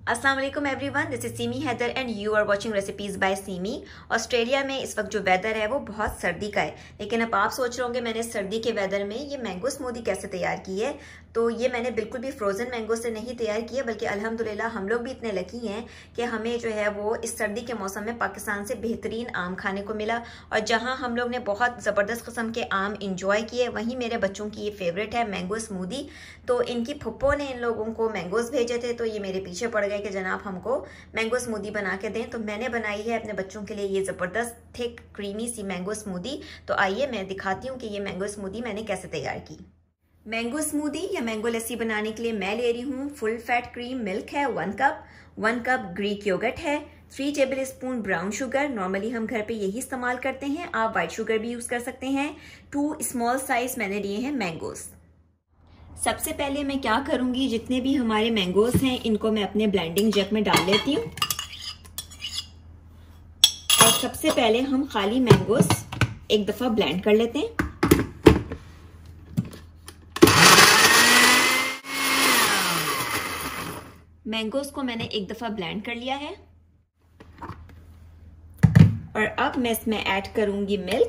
अस्सलाम वालेकुम everyone, this is Seemi Haider and you are watching recipes by Seemi. Australia में इस वक्त जो वेदर है वो बहुत सर्दी का है, लेकिन अब आप सोच रहे होंगे मैंने सर्दी के वेदर में ये मैंगो स्मूदी कैसे तैयार की है। तो ये मैंने बिल्कुल भी फ्रोज़न मैंगो से नहीं तैयार की है, बल्कि अल्हम्दुलिल्लाह हम लोग भी इतने लकी हैं कि हमें जो है वो इस सर्दी के मौसम में पाकिस्तान से बेहतरीन आम खाने को मिला। और जहाँ हम लोग ने बहुत ज़बरदस्त किस्म के आम इंजॉय किए, वहीं मेरे बच्चों की ये फेवरेट है मैंगो स्मूदी। तो इनकी फुप्पो ने इन लोगों को मैंगोज़ भेजे थे, तो ये मेरे पीछे पड़ गए कि जनाब हमको मैंगो स्मूदी बना के दें। तो मैंने बनाई है अपने बच्चों के लिए ये ज़बरदस्त थिक क्रीमी सी मैंगो स्मूदी। तो आइए मैं दिखाती हूँ कि ये मैंगो स्मूदी मैंने कैसे तैयार की। मैंगो स्मूदी या मैंगो लस्सी बनाने के लिए मैं ले रही हूँ फुल फैट क्रीम मिल्क है 1 कप ग्रीक योगर्ट है, 3 table brown sugar, normally हम घर पे यही इस्तेमाल करते हैं, आप वाइट शुगर भी यूज़ कर सकते हैं। 2 स्मॉल साइज मैंने लिए हैं मैंगोज़। सबसे पहले मैं क्या करूंगी, जितने भी हमारे मैंगोज हैं इनको मैं अपने ब्लेंडिंग जग में डाल लेती हूँ। और सबसे पहले हम खाली मैंगोज एक दफा ब्लेंड कर लेते हैं। मैंगोज को मैंने एक दफा ब्लेंड कर लिया है और अब मैं इसमें ऐड करूंगी मिल्क।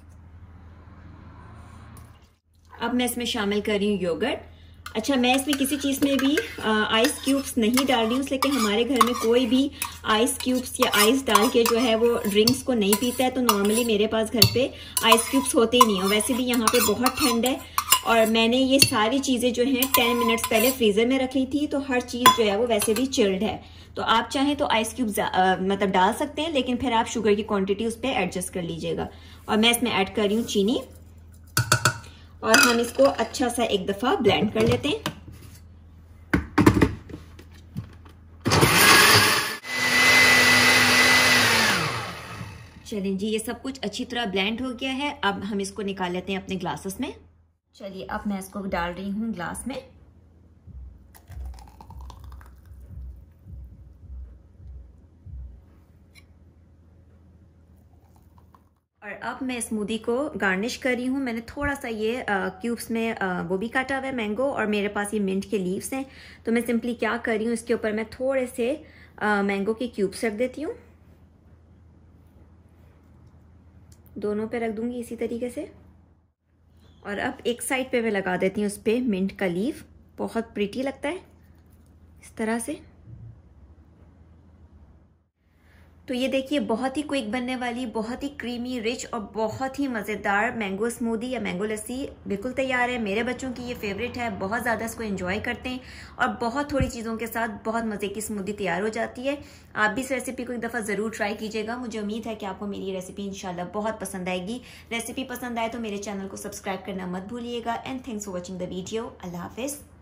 अब मैं इसमें शामिल कर रही हूँ योगर्ट। अच्छा, मैं इसमें किसी चीज़ में भी आइस क्यूब्स नहीं डाल रही हूँ, इसलिए कि हमारे घर में कोई भी आइस क्यूब्स या आइस डाल के जो है वो ड्रिंक्स को नहीं पीता है। तो नॉर्मली मेरे पास घर पे आइस क्यूब्स होते ही नहीं है। वैसे भी यहाँ पे बहुत ठंड है और मैंने ये सारी चीज़ें जो हैं 10 मिनट्स पहले फ्रीज़र में रख ली थी, तो हर चीज़ जो है वो वैसे भी चिल्ड है। तो आप चाहें तो आइस क्यूब्स मतलब डाल सकते हैं, लेकिन फिर आप शुगर की क्वांटिटी उस पर एडजस्ट कर लीजिएगा। और मैं इसमें ऐड कर रही हूँ चीनी और हम इसको अच्छा सा एक दफा ब्लेंड कर लेते हैं। चलिए जी, ये सब कुछ अच्छी तरह ब्लेंड हो गया है। अब हम इसको निकाल लेते हैं अपने ग्लासेस में। चलिए, अब मैं इसको डाल रही हूँ ग्लास में। और अब मैं स्मूदी को गार्निश कर रही हूँ। मैंने थोड़ा सा ये क्यूब्स में वो भी काटा हुआ है मैंगो, और मेरे पास ये मिंट के लीव्स हैं। तो मैं सिंपली क्या कर रही हूँ, इसके ऊपर मैं थोड़े से मैंगो के क्यूब्स रख देती हूँ। दोनों पे रख दूंगी इसी तरीके से। और अब एक साइड पे मैं लगा देती हूँ उस पर मिंट का लीव। बहुत प्रीटी लगता है इस तरह से। तो ये देखिए, बहुत ही क्विक बनने वाली, बहुत ही क्रीमी, रिच और बहुत ही मज़ेदार मैंगो स्मूदी या मैंगो लस्सी बिल्कुल तैयार है। मेरे बच्चों की ये फेवरेट है, बहुत ज़्यादा इसको एंजॉय करते हैं और बहुत थोड़ी चीज़ों के साथ बहुत मज़े की स्मूदी तैयार हो जाती है। आप भी इस रेसिपी को एक दफ़ा ज़रूर ट्राई कीजिएगा। मुझे उम्मीद है कि आपको मेरी रेसिपी इंशाल्लाह बहुत पसंद आएगी। रेसिपी पसंद आए तो मेरे चैनल को सब्सक्राइब करना मत भूलिएगा। And thanks for watching the video. अल्लाह हाफिज़।